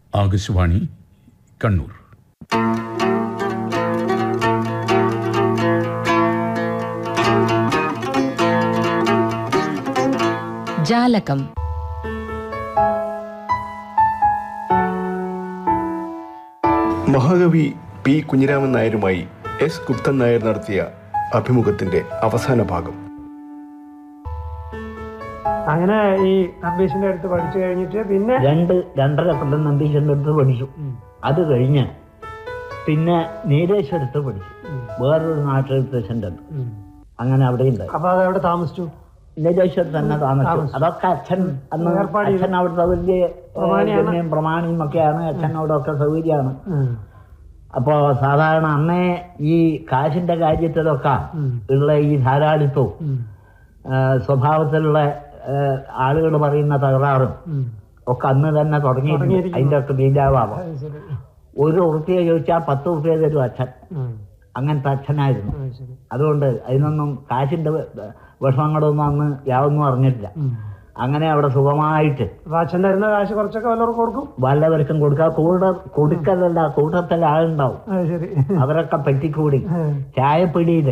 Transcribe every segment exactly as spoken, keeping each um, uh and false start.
ആകാശവാണി കണ്ണൂർ. ജാലകം. മഹാകവി പി കുഞ്ഞിരാമൻ നായരുമായി എസ് ഗുപ്തൻ നായർ നടത്തിയ അഭിമുഖത്തിന്റെ അവസാന ഭാഗം. അങ്ങനെ ഈ നമ്പീശന്റെ അടുത്ത് പഠിച്ചു കഴിഞ്ഞിട്ട് പിന്നെ രണ്ട് രണ്ടര കൊല്ലം നമ്പീശന്റെ അടുത്ത് പഠിച്ചു. അത് കഴിഞ്ഞ് പിന്നെ നീലേശ്വരത്ത് പഠിച്ചു, വേറൊരു നാട്ടിലത്തെ സെന്റർ. അങ്ങനെ അവിടെ ഉണ്ടായി. അപ്പൊ അത് അവിടെ താമസിച്ചു, നീലേശ്വരത്ത് തന്നെ താമസിച്ചു. അതൊക്കെ അച്ഛൻ അന്ന് അച്ഛൻ അവിടുത്തെ വലിയ പ്രമാണിയും ഒക്കെയാണ്. അച്ഛൻ അവിടെ ഒക്കെ സൗകര്യമാണ്. അപ്പോ സാധാരണ അന്നേ ഈ കാശിന്റെ കാര്യത്തിലൊക്കെ ഉള്ള ഈ ധാരാളിത്വവും സ്വഭാവത്തിലുള്ള ആളുകൾ പറയുന്ന തകരാറും ഒക്കെ അന്ന് തന്നെ തുടങ്ങി. അതിന്റെ ഒക്കെ ബീജാവാം. ഒരു ഉറുപ്പിക ചോദിച്ചാൽ പത്ത് ഉറുപ്പിക തരും അച്ഛൻ. അങ്ങനത്തെ അച്ഛനായിരുന്നു. അതുകൊണ്ട് അതിനൊന്നും കാശിന്റെ വിഷമങ്ങളൊന്നും അന്ന് യാതൊന്നും അറിഞ്ഞിട്ടില്ല. അങ്ങനെ അവിടെ സുഖമായിട്ട് അച്ഛൻ തരുന്ന കാശ് കുറച്ചൊക്കെ വല്ലവർക്കും കൊടുക്കും, വല്ലവർക്കും കൊടുക്കുക. കൂട കൊടുക്കലല്ല, കൂട്ടത്തിൽ ആളുണ്ടാവും. അവരൊക്കെ പെറ്റിക്കൂടി ചായപ്പിടിയില്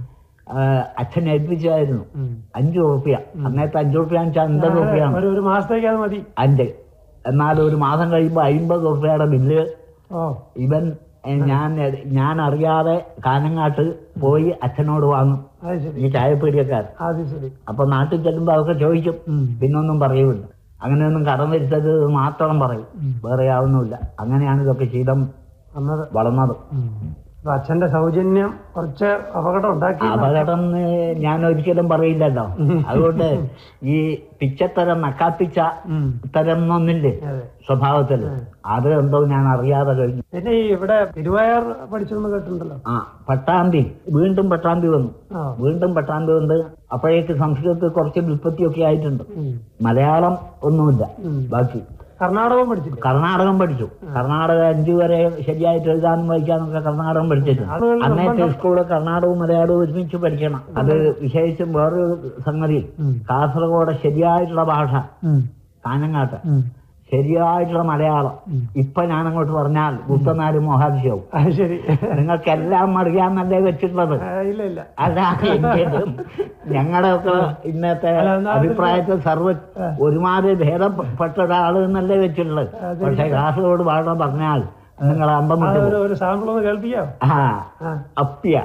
അച്ഛൻ ഏൽപ്പിച്ചായിരുന്നു അഞ്ചു റുപ്യ. അന്നേരത്തെ അഞ്ചു റുപ്യ അൻപത് റുപ്യാണ് ഒരു മാസത്തേക്ക്. അത് മതി അഞ്ച്. എന്നാൽ ഒരു മാസം കഴിയുമ്പോ അമ്പത് റുപ്യയുടെ ബില്ല് ഇവൻ ഞാൻ ഞാൻ അറിയാതെ കാനങ്ങാട്ട് പോയി അച്ഛനോട് വാങ്ങും, ഈ ചായപ്പീടിയക്കാർ. അപ്പൊ നാട്ടിൽ ചെല്ലുമ്പോ അതൊക്കെ ചോദിക്കും, പിന്നൊന്നും പറയൂല. അങ്ങനെയൊന്നും കടം വരുത്തത് മാത്രം പറയും, വേറെ ആവുന്നില്ല. അങ്ങനെയാണ് ഇതൊക്കെ ശീലം വളർന്നത്. അച്ഛന്റെ സൗജന്യം കുറച്ച് അപകടം ഉണ്ടാക്കി. അപകടം ഞാൻ ഒരിക്കലും പറയില്ലല്ലോ. അതുകൊണ്ട് ഈ പിച്ചത്തരം നക്കാപ്പിച്ച തരം ഒന്നില്ലേ സ്വഭാവത്തിൽ, അത് എന്തോ ഞാൻ അറിയാതെ കഴിഞ്ഞു. പിന്നെ ഈ ഇവിടെ തിരുവയർ പഠിച്ചെന്ന് കേട്ടിട്ടുണ്ടല്ലോ. ആ, പട്ടാമ്പി. വീണ്ടും പട്ടാമ്പി വന്നു. വീണ്ടും പട്ടാമ്പി വന്ന് അപ്പോഴേക്ക് സംസ്കൃതത്തിൽ കുറച്ച് വിൽപ്പത്തിയൊക്കെ ആയിട്ടുണ്ട്. മലയാളം ഒന്നുമില്ല ബാക്കി. കർണാടകം പഠിച്ചു. കർണാടകം പഠിച്ചു. കർണാടക അഞ്ചു വരെ ശരിയായിട്ട് എഴുതാനും വായിക്കാനൊക്കെ കർണാടകം പഠിച്ചിട്ടുണ്ട്. അന്നത്തെ സ്കൂള് കർണാടകവും മലയാളവും ഒരുമിച്ച് പഠിക്കണം. അത് വിശേഷിച്ചും വേറൊരു സംഗതി, കാസർഗോഡ് ശരിയായിട്ടുള്ള ഭാഷ, കാഞ്ഞങ്ങാട്ട് ശരിയായിട്ടുള്ള മലയാളം. ഇപ്പൊ ഞാനങ്ങോട്ട് പറഞ്ഞാൽ ഗുപ്തനാര് മോഹാദിശവും. ശരി, നിങ്ങൾക്കെല്ലാം അറിയാന്നല്ലേ വെച്ചിട്ടുള്ളത്. അല്ല, എങ്കിലും ഞങ്ങളുടെ ഒക്കെ ഇന്നത്തെ അഭിപ്രായത്തിൽ സർവ ഒരുമാതിരി ഭേദപ്പെട്ട ഒരാള് എന്നല്ലേ വെച്ചിട്ടുള്ളത്. പക്ഷെ കാസർഗോഡ് ഭാഷ പറഞ്ഞാൽ നിങ്ങൾ അമ്പം ഒരു സാമ്പിൾ ഒന്ന് കേൾപ്പിക്കാം. ആ, അപ്യ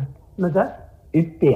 ഇപ്യ.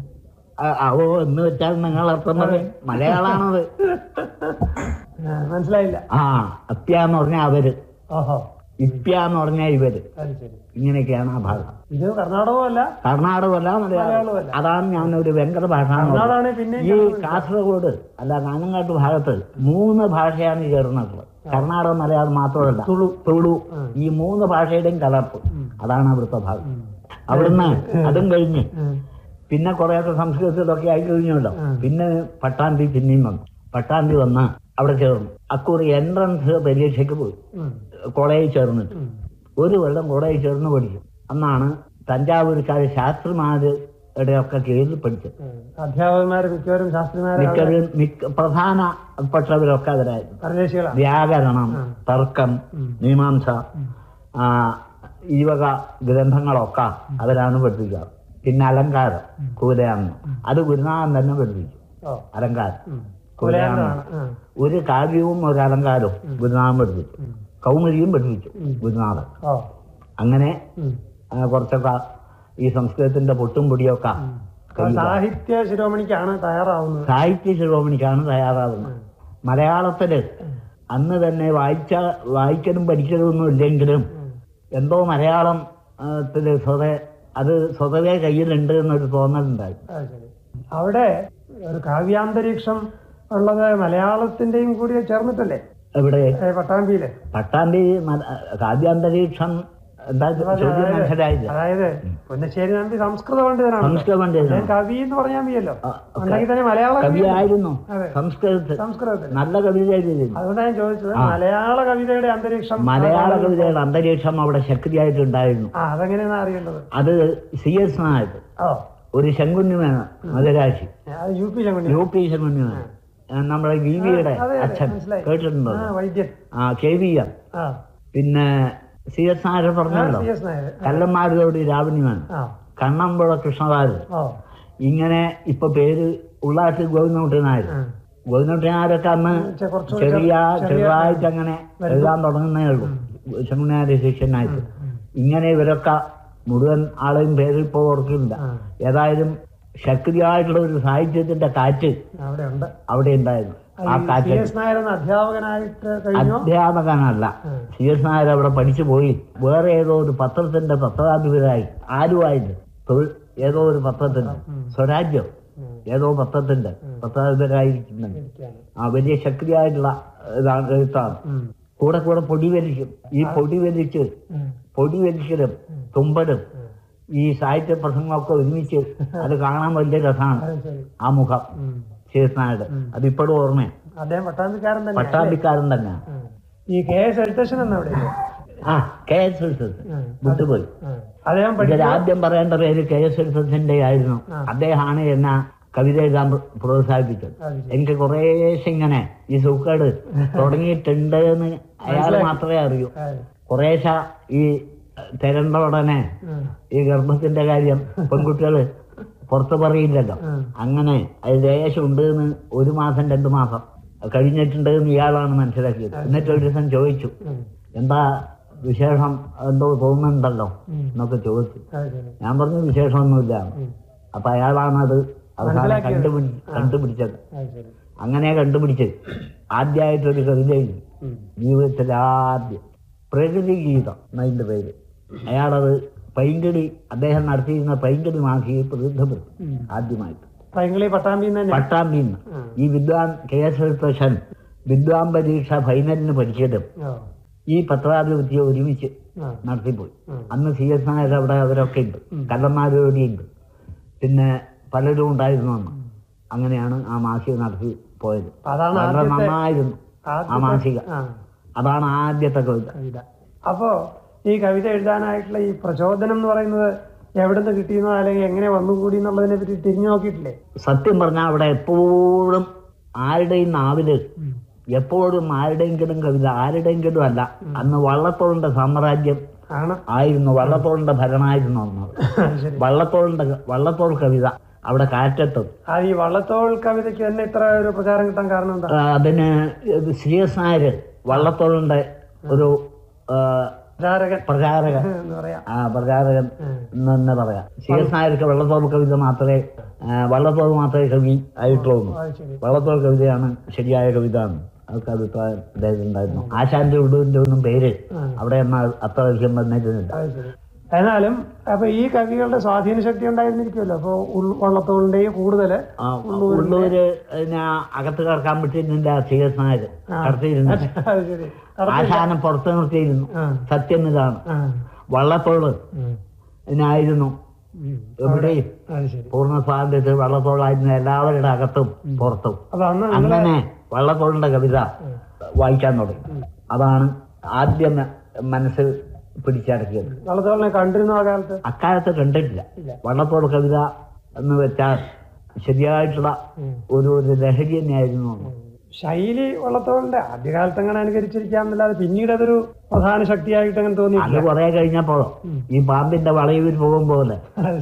ഓ എന്ന് വെച്ചാൽ നിങ്ങൾ അർത്ഥം പറയും, മലയാളാണത്. മനസ്സിലായില്ല. ആ, അപ്യാന്ന് പറഞ്ഞാൽ അവര്, ഇപ്യാന്ന് പറഞ്ഞാൽ ഇവര്. ഇങ്ങനെയൊക്കെയാണ് ആ ഭാഷ. ഇത് കർണാടകമല്ല, കർണാടകമല്ല, മലയാളം. അതാണ് ഞാനൊരു ഭയങ്കര ഭാഷ. ഈ കാസർഗോഡ് അല്ല കാഞ്ഞങ്ങാട്ട് ഭാഗത്ത് മൂന്ന് ഭാഷയാണ് ചേർന്നിട്ടുള്ളത്. കർണാടക മലയാളം മാത്രമല്ല, തുളു തുളു ഈ മൂന്ന് ഭാഷയുടെയും കലർപ്പ്. അതാണ് അവിടുത്തെ ഭാഗം. അവിടുന്ന് അതും കഴിഞ്ഞ് പിന്നെ കുറേയൊക്കെ സംസ്കൃതത്തിലൊക്കെ ആയി കഴിഞ്ഞല്ലോ. പിന്നെ പട്ടാമ്പി പിന്നെയും വന്നു. പട്ടാമ്പി വന്ന് അവിടെ ചേർന്നു. അക്കൂറി എൻട്രൻസ് പരീക്ഷയ്ക്ക് പോയി. കോളേജിൽ ചേർന്നിട്ട് ഒരു കൊല്ലം കോളേജിൽ ചേർന്ന് പഠിച്ചു. അന്നാണ് തഞ്ചാവൂർക്കാർ ശാസ്ത്രിമാരുടെ ഒക്കെ കീഴിൽ പഠിച്ചത്. അധ്യാപകന്മാര് മിക്കവരും ശാസ്ത്രിമാരും മിക്കവരും മിക്ക പ്രധാനപ്പെട്ടവരൊക്കെ അവരായിരുന്നു. വ്യാകരണം, തർക്കം, മീമാംസ, ഈ വക ഗ്രന്ഥങ്ങളൊക്കെ അവരാണ് പഠിപ്പിക്കാറ്. പിന്നെ അലങ്കാരം, കൂലയാണെന്ന്, അത് ഗുരുനാഥൻ തന്നെ പഠിപ്പിച്ചു. അലങ്കാരം ഒരു കാവ്യവും ഒരു അലങ്കാരവും ഗുരുനാഥൻ പഠിപ്പിച്ചു. കൗമുദിയും പഠിപ്പിച്ചു ഗുരുനാഥൻ. അങ്ങനെ കുറച്ചൊക്കെ ഈ സംസ്കൃതത്തിന്റെ പൊട്ടും പൊടിയൊക്കെ സാഹിത്യ ശിരോമണിക്കാണ് തയ്യാറാവുന്നത്. സാഹിത്യ ശിരോമണിക്കാണ് തയ്യാറാവുന്നത്. മലയാളത്തില് അന്ന് തന്നെ വായിച്ച വായിക്കലും പഠിക്കലും ഒന്നും ഇല്ലെങ്കിലും എന്തോ മലയാളത്തില് സ്വതേ അത് സ്വതവേ കയ്യിലുണ്ട് എന്നൊരു തോന്നലുണ്ടായി. അവിടെ ഒരു കാവ്യാന്തരീക്ഷം ഉള്ളത് മലയാളത്തിന്റെയും കൂടി ചേർന്നിട്ടല്ലേ? എവിടെ? പട്ടാമ്പിയില്. പട്ടാമ്പി കാവ്യാന്തരീക്ഷം എന്താ മനസ്സിലായില്ല. അതായത് പൊന്നശ്ശേരി നമ്പി സംസ്കൃത പണ്ഡിതനാണ്. സംസ്കൃത പണ്ഡിതൻ കവി എന്ന് പറഞ്ഞാൽ മതിയല്ലോ. ഉണ്ടെങ്കിൽ തന്നെ മലയാള കവിയായിരുന്നു. സംസ്കൃതത്തിൽ സംസ്കൃതത്തിൽ നല്ല കവിത എഴുതിയിരുന്നു. അതുകൊണ്ടാണ് ഞാൻ ചോദിച്ചത്, മലയാള കവിതയുടെ അന്തരീക്ഷം മലയാള കവിതയുടെ അന്തരീക്ഷം അവിടെ ശക്തിയായിട്ടുണ്ടായിരുന്നു. അതെങ്ങനെയാണ് അറിയേണ്ടത്? അത് സി എസ് നായർ, ഒരു ശങ്കുണ്ണിമേന മധുരാശി, U P Sankunni U P ശങ്കുണ്ണിമേന നമ്മുടെ വി വിയുടെ അച്ഛൻ കേട്ടിട്ടുണ്ടോ? ആ കെ വി എം, പിന്നെ സി എസ് നായർ പറഞ്ഞല്ലോ, കല്ലന്മാരോട് രാവണിമാൻ, കണ്ണമ്പുഴ കൃഷ്ണദാസ്, ഇങ്ങനെ ഇപ്പൊ പേര് ഉള്ളാട്ട് ഗോവിന്ദൻകുട്ടി നായർ. ഗോവിന്ദൻകുട്ടി നായരൊക്കെ അന്ന് ചെറിയ ചെറുതായിട്ട് അങ്ങനെ എഴുതാൻ തുടങ്ങുന്നേ ഉള്ളൂ, ശങ്കുനായ ശിഷ്യനായിട്ട്. ഇങ്ങനെ ഇവരൊക്കെ മുഴുവൻ ആളെയും പേരിൽ ഇപ്പോൾ ഓർക്കുന്നില്ല. ഏതായാലും ശക്തിയായിട്ടുള്ള ഒരു സാഹിത്യത്തിന്റെ കാറ്റ് അവിടെ ഉണ്ടായിരുന്നു. ആ കാറ്റ് അധ്യാപകനല്ല, സി എസ് നായർ അവിടെ പഠിച്ചു പോയി വേറെ ഏതോ ഒരു പത്രത്തിന്റെ പത്രാധിപരായി, ആരുമായിട്ട് തൊഴിൽ ഏതോ ഒരു പത്രത്തിന്റെ, സ്വരാജ്യം ഏതോ പത്രത്തിന്റെ പത്രാധിപരായിരിക്കുന്നുണ്ട്. ആ വലിയ ശക്തിയായിട്ടുള്ള ഇതാണ് എഴുത്താണ്. കൂടെ കൂടെ പൊടി വലിക്കും. ഈ പൊടി വലിച്ച് പൊടി വലിക്കലും തുമ്പലും ഈ സാഹിത്യ പ്രസംഗമൊക്കെ ഒരുമിച്ച് അത് കാണാൻ വലിയ രസമാണ്. ആ മുഖം ശേഷനായിട്ട് അതിപ്പോഴും ഓർമ്മയാണ്. പട്ടാമ്പിക്കാരൻ തന്നെ. ഈ കെ എസ് എഴുത്തച്ഛൻ ആ കെ എസ് എഴുത്തച്ഛൻ വിട്ടുപോയി. ആദ്യം പറയേണ്ട പേര് കെ എസ് എഴുത്തച്ഛൻ്റെ ആയിരുന്നു. അദ്ദേഹമാണ് എന്നെ കവിത എഴുതാൻ പ്രോത്സാഹിപ്പിച്ചത്. എനിക്ക് കുറേശ്ശെ ഇങ്ങനെ ഈ സൂക്കേട് തുടങ്ങിയിട്ടുണ്ട് എന്ന് അയാൾ മാത്രമേ അറിയൂ. കുറേശ്ശെ ഈ തിരണ്ട ഉടനെ ഈ ഗർഭത്തിന്റെ കാര്യം പെൺകുട്ടികള് പുറത്ത് പറയില്ലല്ലോ. അങ്ങനെ അത് ലേശം ഉണ്ട് എന്ന് ഒരു മാസം രണ്ടു മാസം കഴിഞ്ഞിട്ടുണ്ട് എന്ന് ഇയാളാണ് മനസ്സിലാക്കിയത്. എന്നിട്ട് ഒരു ദിവസം ചോദിച്ചു, എന്താ വിശേഷം, എന്തോ തോന്നുന്നുണ്ടല്ലോ എന്നൊക്കെ ചോദിച്ചു. ഞാൻ പറഞ്ഞു വിശേഷമൊന്നുമില്ല. അപ്പൊ അയാളാണത് അവസാനം കണ്ടുപിടി കണ്ടുപിടിച്ചത് അങ്ങനെ കണ്ടുപിടിച്ചത് ആദ്യമായിട്ടൊരു കവിതയിൽ ജീവിതത്തിൽ ആദ്യം പ്രകൃതി ഗീതം എന്നതിന്റെ പേര്. അയാളത് പൈങ്കിടി അദ്ദേഹം നടത്തിയിരുന്ന പൈങ്കിടി മാസികയിൽ പ്രസിദ്ധപ്പെടുത്തി ആദ്യമായിട്ട്. പട്ടാമ്പിന്ന് ഈ വിദ്വാൻ കെ എസ് എഴുത്തച്ഛൻ വിദ്വാൻ പരീക്ഷ ഫൈനലിന് പഠിച്ചതും ഈ പത്രാധിപത്യം ഒരുമിച്ച് നടത്തിപ്പോയി. അന്ന് സി എസ് നായർ അവിടെ അവരൊക്കെ ഉണ്ട്, കള്ളന്മാരോടെ ഉണ്ട്, പിന്നെ പലരും ഉണ്ടായിരുന്നു അന്ന്. അങ്ങനെയാണ് ആ മാസിക നടത്തി പോയത്. വളരെ നന്നായിരുന്നു ആ മാസിക. അതാണ് ആദ്യത്തെ കവിത. അപ്പോ ഈ കവിത എഴുതാനായിട്ടുള്ള ഈ പ്രചോദനം എന്ന് പറയുന്നത് എവിടുന്ന് കിട്ടിയെന്നോ അല്ലെങ്കിൽ എങ്ങനെ വന്നുകൂടി എന്നുള്ളതിനെ പറ്റി തിരിഞ്ഞു നോക്കിയിട്ടില്ലേ? സത്യം പറഞ്ഞാൽ അവിടെ എപ്പോഴും ആരുടെയും നാവില് എപ്പോഴും ആരുടെയെങ്കിലും കവിത, ആരുടെയെങ്കിലും അല്ല. അന്ന് വള്ളത്തോളിന്റെ സാമ്രാജ്യം ആയിരുന്നു, വള്ളത്തോളിന്റെ ഭരണമായിരുന്നു അന്ന്. വള്ളത്തോളിന്റെ വള്ളത്തോൾ കവിത അവിടെ കാറ്റെത്തും. ഈ വള്ളത്തോൾ കവിതയ്ക്ക് തന്നെ ഇത്ര ഒരു പ്രചാരം കിട്ടാൻ കാരണം എന്താ? അതിന് സി എസ് നായർ വള്ളത്തോളിന്റെ ഒരു പ്രചാരകൻ ആ പ്രചാരകൻ എന്ന് തന്നെ പറയാം. സി എസ് നായർക്ക് വള്ളത്തോൾ കവിത മാത്രമേ വള്ളത്തോൾ മാത്രമേ കവി ആയിട്ടുള്ളൂ. വള്ളത്തോൾ കവിതയാണ് ശരിയായ കവിത എന്ന് അവർക്ക് അഭിപ്രായം അദ്ദേഹത്തിനുണ്ടായിരുന്നു. ആശാന്റെ ഉടുവിന്റെ ഒന്നും പേര് അവിടെ എന്നാൽ അത്ര വിഷയം വന്നിരുന്നില്ല. എന്നാലും അപ്പൊ ഈ കവികളുടെ സ്വാധീന ശക്തി ഉണ്ടായിരുന്നിരിക്കുമല്ലോ. അപ്പൊ വള്ളത്തോളിന്റെയും കൂടുതല് ഉള്ളൂര് അകത്ത് കടക്കാൻ പറ്റിയിരുന്നില്ല. സി എസ് നായർ കടത്തിയിരുന്നു, ആശാനം പുറത്തു നിർത്തിയിരുന്നു. സത്യം ഇതാണ്. വള്ളത്തോള് ഇതിനായിരുന്നു എവിടെയും പൂർണ്ണ സ്വാതന്ത്ര്യത്തിൽ വള്ളത്തോളായിരുന്നു എല്ലാവരുടെ അകത്തും പുറത്തും. അങ്ങനെ വള്ളത്തോളിന്റെ കവിത വായിക്കാൻ തുടങ്ങി. അതാണ് ആദ്യം മനസ്സിൽ പിടിച്ചടക്കിയത്. വള്ളത്തോളിനെ കണ്ടിരുന്നു ആ കാലത്ത്? അക്കാലത്ത് കണ്ടിട്ടില്ല. വള്ളത്തോൾ കവിത എന്ന് വെച്ചാൽ ശരിയായിട്ടുള്ള ഒരു ഒരു ലഹരി തന്നെയായിരുന്നു. ശൈലി വള്ളത്തോളിന്റെ ആദ്യകാലത്ത് അങ്ങനെ അനുകരിച്ചിരിക്കാമെന്നല്ലാതെ പിന്നീട് അതൊരു പ്രധാന ശക്തിയായിട്ട് അങ്ങനെ തോന്നി. അത് കുറെ കഴിഞ്ഞപ്പോ ഈ പാമ്പിന്റെ വളയൂർ പോകും പോലെ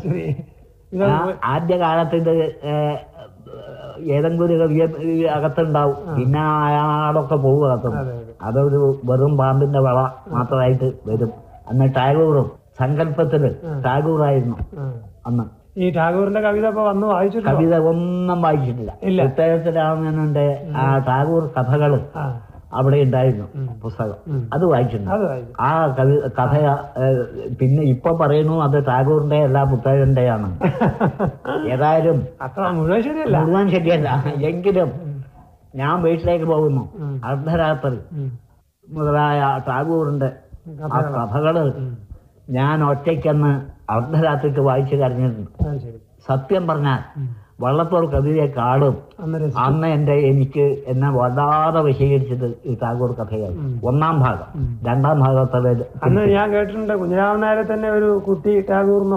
ആദ്യ കാലത്ത് ഇത് ഏതെങ്കിലും ഒരു കവിയെ അകത്തുണ്ടാവും, പിന്നെ അയാളൊക്കെ പോകും അകത്തും. അതൊരു വെറും പാമ്പിന്റെ വള മാത്രമായിട്ട് വരും. അന്ന് ടാഗോറും സങ്കല്പത്തില് ടാഗോറായിരുന്നു അന്ന്. ഈ ടാഗോറിന്റെ കവിത വന്ന് വായിച്ചിട്ടില്ല? കവിത ഒന്നും വായിച്ചിട്ടില്ല. പുസ്തകത്തിലാവുന്നുണ്ട് ആ ടാഗോർ കഥകള് അവിടെ ഉണ്ടായിരുന്നു പുസ്തകം, അത് വായിച്ചിട്ടുണ്ട്. ആ കവി കഥ പിന്നെ ഇപ്പൊ പറയുന്നു അത് ടാഗോറിന്റെ എല്ലാ പുസ്തകത്തിന്റെയാണ്. ഏതായാലും മുഴുവൻ ശരിയല്ല, മുഴുവൻ ശരിയല്ല. എങ്കിലും ഞാൻ വീട്ടിലേക്ക് പോകുന്നു, അർദ്ധരാത്രി മുതലായ ടാഗോറിന്റെ ആ കഥകള് ഞാൻ ഒറ്റയ്ക്കെന്ന് അർദ്ധരാത്രിക്ക് വായിച്ചു കരഞ്ഞിട്ടുണ്ട്. സത്യം പറഞ്ഞാൽ വള്ളത്തോൾ കവിതയെക്കാളും അന്ന് എന്റെ എനിക്ക് എന്നെ വല്ലാതെ വിശദീകരിച്ചത് ഈ ടാഗോർ കഥയായി. ഒന്നാം ഭാഗം. രണ്ടാം ഭാഗത്തെ അന്ന് ഞാൻ കേട്ടിട്ടുണ്ട് കുഞ്ഞിരാമൻ നായരെ തന്നെ ഒരു കുട്ടി ടാഗോറിനോ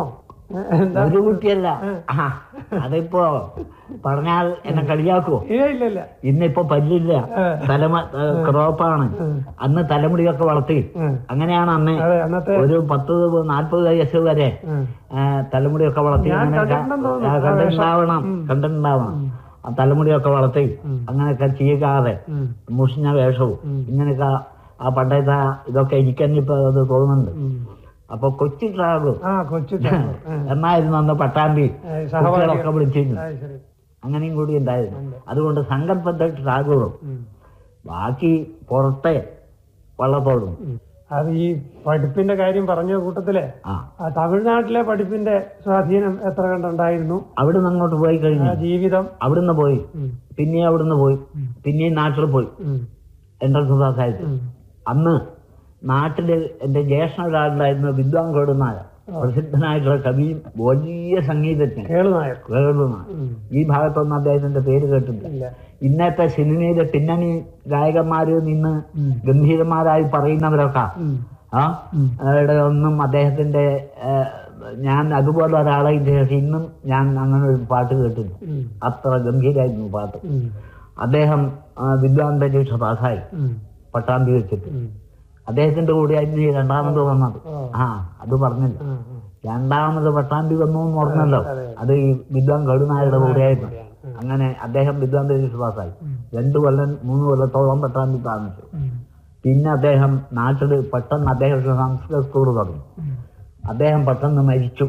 ഒരു കുട്ടിയല്ല. ആ അതിപ്പോ പറഞ്ഞാൽ എന്നെ കളിയാക്കുവോ? ഇല്ല ഇല്ല. ഇന്നിപ്പോ പല്ലില്ല, തലമ ക്രോപ്പാണ്. അന്ന് തലമുടിയൊക്കെ വളർത്തി. അങ്ങനെയാണ് അന്ന് ഒരു പത്ത് നാൽപ്പത് വയസ്സ് വരെ തലമുടിയൊക്കെ വളർത്തി. അങ്ങനെ കണ്ടിട്ടുണ്ടാവണം കണ്ടിട്ടുണ്ടാവണം ആ തലമുടിയൊക്കെ വളർത്തി അങ്ങനെയൊക്കെ ചെയ്യാതെ മുഷിഞ്ഞ വേഷവും ഇങ്ങനെയൊക്കെ ആ പണ്ടത്തെ ഇതൊക്കെ എനിക്ക് തന്നെ ഇപ്പൊ അത് തോന്നുന്നുണ്ട്. അപ്പൊ കൊച്ചു ട്രാഗു എന്നായിരുന്നു അന്ന് പട്ടാമ്പി കുട്ടികളൊക്കെ വിളിച്ചിരുന്നു. അങ്ങനെയും കൂടി ഉണ്ടായിരുന്നു. അതുകൊണ്ട് സങ്കല്പത്തെ ട്രാഗുകളും ബാക്കി പുറത്തെ വള്ളത്തോടും. അത് ഈ പഠിപ്പിന്റെ കാര്യം പറഞ്ഞ കൂട്ടത്തിലെ തമിഴ്നാട്ടിലെ പഠിപ്പിന്റെ സ്വാധീനം എത്ര കണ്ടുണ്ടായിരുന്നു? അവിടുന്ന് അങ്ങോട്ട് പോയി കഴിഞ്ഞു ജീവിതം അവിടുന്ന് പോയി, പിന്നെ അവിടുന്ന് പോയി, പിന്നെയും നാട്ടിൽ പോയി എൻട്രൻസ് പാസ്സായിട്ട്. അന്ന് നാട്ടില് എന്റെ ജ്യേഷ്ഠ ഒരാളുണ്ടായിരുന്നു വിദ്വാൻ കേടുനായർ, പ്രസിദ്ധനായിട്ടുള്ള കവിയും വലിയ സംഗീതജ്ഞൻ കേളുനായർ. ഈ ഭാഗത്തൊന്നും അദ്ദേഹത്തിന്റെ പേര് കേട്ടിട്ടില്ല. ഇന്നത്തെ സിനിമയിലെ പിന്നണി ഗായകന്മാരിൽ നിന്ന് ഗംഭീരന്മാരായി പറയുന്നവരൊക്കെ ആ അവിടെ ഒന്നും അദ്ദേഹത്തിന്റെ ഞാൻ അതുപോലെ ഒരാളെ ശേഷം ഇന്നും ഞാൻ അങ്ങനെ ഒരു പാട്ട് കേട്ടില്ല. അത്ര ഗംഭീരായിരുന്നു പാട്ട്. അദ്ദേഹം വിദ്വാൻ പരീക്ഷ പാസ്സായി പട്ടാമ്പി വെച്ചിട്ട്. അദ്ദേഹത്തിന്റെ കൂടെ ആയിരുന്നു ഈ രണ്ടാമത് വന്നത്. ആ അത് പറഞ്ഞില്ല, രണ്ടാമത് പട്ടാമ്പി വന്നു എന്ന് പറഞ്ഞല്ലോ. അത് ഈ വിദ്വാൻ കടുനായരുടെ കൂടെയായിരുന്നു. അങ്ങനെ അദ്ദേഹം വിദ്വാൻ പരീക്ഷ പാസ്സായി. രണ്ടു കൊല്ലം മൂന്ന് കൊല്ലത്തോളം പട്ടാമ്പി താമസിച്ചു. പിന്നെ അദ്ദേഹം നാട്ടില് പെട്ടെന്ന് അദ്ദേഹം സംസ്കൃത സ്കൂൾ തുടങ്ങി. അദ്ദേഹം പെട്ടെന്ന് മരിച്ചു.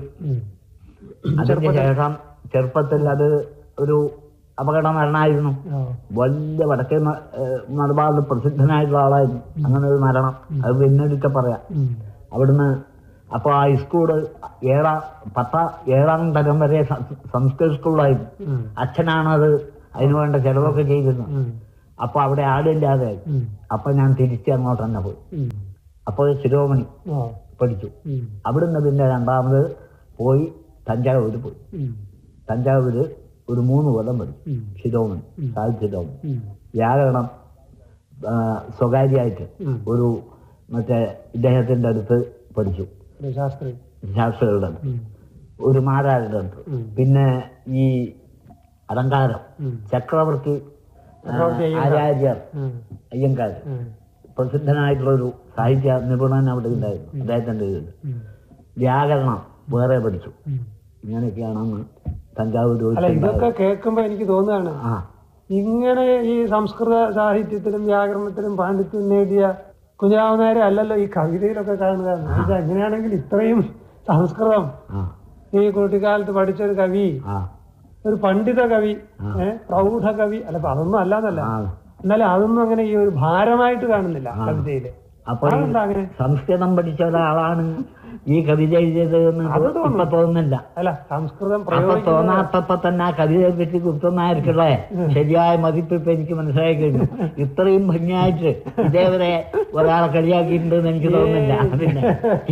അതിന് ശേഷം ചെറുപ്പത്തിൽ അത് ഒരു അപകട മരണമായിരുന്നു. വലിയ വടക്കേ മലബാറിൽ പ്രസിദ്ധനായിട്ടുള്ള ആളായിരുന്നു. അങ്ങനെ ഒരു മരണം അത് പിന്നീടൊക്കെ പറയാം. അവിടുന്ന് അപ്പൊ ആ സ്കൂള് ഏഴാം പത്ത ഏഴാം തരം വരെ സംസ്കൃത സ്കൂളായിരുന്നു. അച്ഛനാണത് അതിനു വേണ്ട ചെലവൊക്കെ ചെയ്തിരുന്നത്. അപ്പൊ അവിടെ ആളില്ലാതെ അപ്പൊ ഞാൻ തിരിച്ച് അങ്ങോട്ട് തന്നെ പോയി. അപ്പോൾ ശിരോമണി പഠിച്ചു. അവിടുന്ന് പിന്നെ രണ്ടാമത് പോയി തഞ്ചാവൂര് പോയി. തഞ്ചാവൂര് ഒരു മൂന്ന് കൊല്ലം പഠിച്ചു. ശിരോമണി സാഹിത്യ ശിരോമണി വ്യാകരണം സ്വകാര്യമായിട്ട് ഒരു മറ്റേ ഇദ്ദേഹത്തിന്റെ അടുത്ത് പഠിച്ചു, ശാസ്ത്രികളുടെ അടുത്ത്, ഒരു മാരാരുടെ അടുത്ത്. പിന്നെ ഈ അലങ്കാരം ചക്രവർത്തി ആചാര്യർ അയ്യങ്കാർ പ്രസിദ്ധനായിട്ടുള്ള ഒരു സാഹിത്യ നിപുണൻ അവിടെ ഉണ്ടായിരുന്നു. അദ്ദേഹത്തിന്റെ ഇതിൽ വ്യാകരണം വേറെ പഠിച്ചു. ഇങ്ങനെയൊക്കെയാണെന്ന് തഞ്ചാവൂർ. ഇതൊക്കെ കേൾക്കുമ്പോ എനിക്ക് തോന്നുകയാണ്, ഇങ്ങനെ ഈ സംസ്കൃത സാഹിത്യത്തിലും വ്യാകരണത്തിലും പാണ്ഡിത്യം നേടിയ കുഞ്ഞാവുന്നേരെ അല്ലല്ലോ ഈ കവിതയിലൊക്കെ കാണുക. ഇത് എങ്ങനെയാണെങ്കിൽ ഇത്രയും സംസ്കൃതം ഈ കുട്ടിക്കാലത്ത് പഠിച്ചൊരു കവി, ഒരു പണ്ഡിത കവി, ഏഹ് പ്രൗഢ കവി അല്ല, അതൊന്നും അല്ലാന്നല്ല, എന്നാലും അതൊന്നും അങ്ങനെ ഈ ഒരു ഭാരമായിട്ട് കാണുന്നില്ല കവിതയില്. അപ്പൊ സംസ്കൃതം പഠിച്ച ഒരാളാണ് ഈ കവിത എഴുതിയത് ഇപ്പൊ തോന്നുന്നില്ല. അല്ല സംസ്കൃതം അപ്പൊ തോന്നാത്തപ്പോ തന്നെ ആ കവിതയെ പറ്റി കുറ്റൊന്നായിരിക്കട്ടെ ശരിയായ മതിപ്പ് ഇപ്പൊ എനിക്ക് മനസ്സിലായി കഴിഞ്ഞു. ഇത്രയും ഭംഗിയായിട്ട് ഇതേവരെ ഒരാളെ കളിയാക്കിയിട്ടുണ്ടെന്ന് എനിക്ക് തോന്നുന്നില്ല. പിന്നെ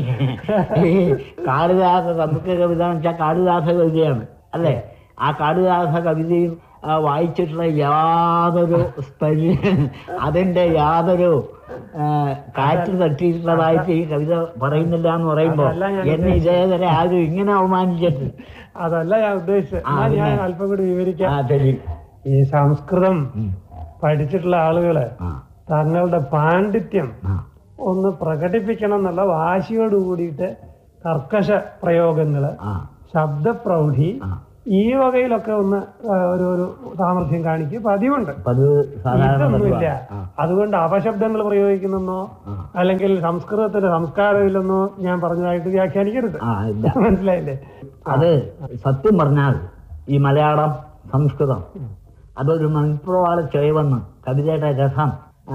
ഈ കാളിദാസ സംസ്കൃത കവിത എന്ന് വെച്ചാൽ കാളിദാസ കവിതയാണ് അല്ലേ? ആ കാളിദാസ കവിതയും വായിച്ചിട്ടുള്ള യാതൊരു സ്ഥലി അതിന്റെ യാതൊരു കാറ്റ് തട്ടിയിട്ടുള്ളതായിട്ട് ഈ കവിത പറയുന്നില്ല എന്ന് പറയുമ്പോ എന്നെ ഇതേവരെ ആരും ഇങ്ങനെ അവമാനിച്ചിട്ട് അതല്ല ഞാൻ ഉദ്ദേശിച്ചത്. ഞാൻ അല്പം കൂടി വിവരിക്കാം. ഈ സംസ്കൃതം പഠിച്ചിട്ടുള്ള ആളുകള് തങ്ങളുടെ പാണ്ഡിത്യം ഒന്ന് പ്രകടിപ്പിക്കണം എന്നുള്ള വാശിയോട് കൂടിയിട്ട് കർക്കശ പ്രയോഗങ്ങള്, ശബ്ദപ്രൗഢി, ഈ വകയിലൊക്കെ ഒന്ന് ഒരു ഒരു സാമർഥ്യം കാണിക്കും പതിവുണ്ട്. ഇതൊന്നുമില്ല. അതുകൊണ്ട് അപശബ്ദങ്ങൾ പ്രയോഗിക്കുന്നെന്നോ അല്ലെങ്കിൽ സംസ്കൃതത്തിന്റെ സംസ്കാരമില്ലെന്നോ ഞാൻ പറഞ്ഞതായിട്ട് വ്യാഖ്യാനിക്കരുത്. മനസ്സിലായില്ലേ? അത് സത്യം പറഞ്ഞാൽ ഈ മലയാളം സംസ്കൃതം അതൊരു മണിപ്രവാള ചൊയവെന്ന് കവിതയുടെ രസം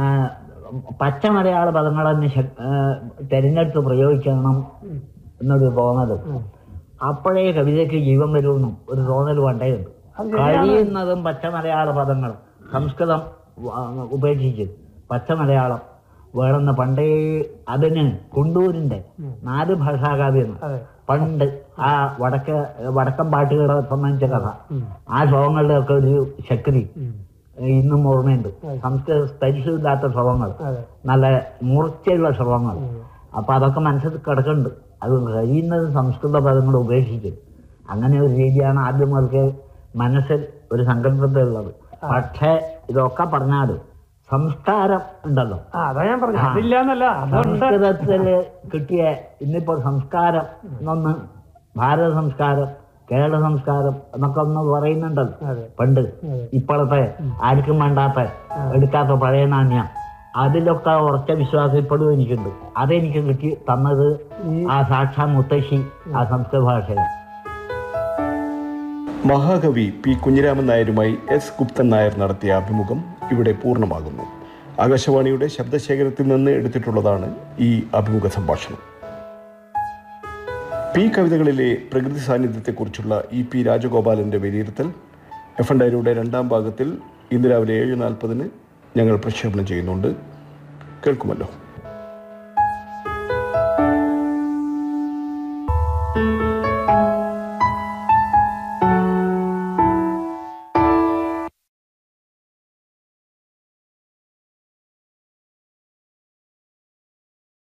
പച്ച മലയാള പദങ്ങൾ തന്നെ തെരഞ്ഞെടുത്ത് പ്രയോഗിക്കണം എന്നൊരു തോന്നല്. അപ്പോഴേ കവിതയ്ക്ക് ജീവൻ വരുമെന്നും ഒരു തോന്നൽ വേണ്ടേയുണ്ട്. കഴിയുന്നതും പച്ച മലയാള പദങ്ങൾ സംസ്കൃതം ഉപേക്ഷിച്ച് പച്ച മലയാളം വേണമെന്ന് പണ്ടേ അതിന് കുണ്ടൂരിന്റെ നാല് ഭാഷാകാവ്യം പണ്ട് ആ വടക്ക വടക്കൻ പാട്ടുകളെ സംബന്ധിച്ച കഥ, ആ ശ്ലോകങ്ങളുടെ ഒക്കെ ഒരു ശക്തി ഇന്നും ഓർമ്മയുണ്ട്. സംസ്കൃത സ്പരിശമില്ലാത്ത ശ്ലോകങ്ങൾ, നല്ല മൂർച്ചയുള്ള ശ്ലോകങ്ങൾ, അപ്പോൾ അതൊക്കെ മനസ്സിൽ കിടക്കുന്നുണ്ട്. അത് കഴിയുന്നത് സംസ്കൃത പദങ്ങൾ ഉപേക്ഷിക്കും. അങ്ങനെ ഒരു രീതിയാണ് ആദ്യം മുതൽക്ക് മനസ്സിൽ ഒരു സങ്കല്പത്തിലുള്ളത്. പക്ഷേ ഇതൊക്കെ പറഞ്ഞാലും സംസ്കാരം ഉണ്ടല്ലോ, സംസ്കൃതത്തിൽ കിട്ടിയ ഇന്നിപ്പോൾ സംസ്കാരം എന്നൊന്ന് ഭാരത സംസ്കാരം, കേരള സംസ്കാരം എന്നൊക്കെ ഒന്ന് പറയുന്നുണ്ടല്ലോ പണ്ട്. ഇപ്പോഴത്തെ ആർക്കും വേണ്ടാത്ത എടുക്കാത്ത പഴയ നാണ്യം, അതിലൊക്കെ ഉറച്ച വിശ്വാസം ഇപ്പോഴും എനിക്കുണ്ട്. അതെനിക്ക് കിട്ടി തന്നത് ആ സാക്ഷാ മുത്തശ്ശി ആ സംസ്കൃത ഭാഷയാണ്. മഹാകവി പി കുഞ്ഞിരാമൻ നായരുമായി എസ് ഗുപ്തൻ നായർ നടത്തിയ അഭിമുഖം ഇവിടെ പൂർണ്ണമാകുന്നു. ആകാശവാണിയുടെ ശബ്ദശേഖരത്തിൽ നിന്ന് എടുത്തിട്ടുള്ളതാണ് ഈ അഭിമുഖ സംഭാഷണം. പി കവിതകളിലെ പ്രകൃതി സാന്നിധ്യത്തെക്കുറിച്ചുള്ള ഇ പി രാജഗോപാലൻ്റെ വിലയിരുത്തൽ എഫ് എൻ ഡയറിയുടെ രണ്ടാം ഭാഗത്തിൽ ഇന്ന് രാവിലെ ഏഴ് നാൽപ്പതിന് ഞങ്ങൾ പ്രക്ഷേപണം ചെയ്യുന്നുണ്ട്. കേൾക്കുമല്ലോ.